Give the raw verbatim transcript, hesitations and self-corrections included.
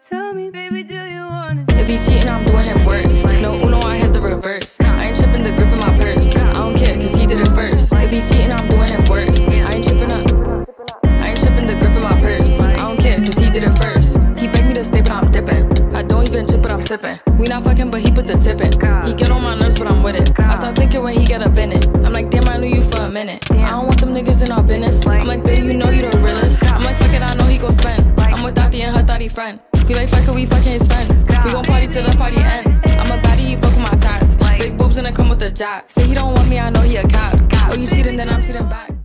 Tell me, baby, do you wanna? If he cheating, I'm doing him worse. No Uno, I hit the reverse. I ain't tripping the grip in my purse. I don't care, cause he did it first. If he cheating, I'm doing him worse. I ain't tripping up. I ain't tripping the grip in my purse. I don't care, cause he did it first. He begged me to stay, but I'm dipping. I don't even drink, but I'm sipping. We not fucking, but he put the tip in. He get on my nerves, but I'm with it. I start thinking when he get up in it. I'm like, damn, I knew you for a minute. I don't want them niggas in our business. I'm like, babe, you know you the realest. I'm like, fuck it, I know he gon' spend. I'm with Dottie and her thotty friend. He like, fuck it, we fucking his friends. We gon' party till the party end. I'm a baddie, he fuck with my tats. Big boobs and I come with the jack. Say he don't want me, I know he a cop. Oh, you cheating, then I'm cheating back.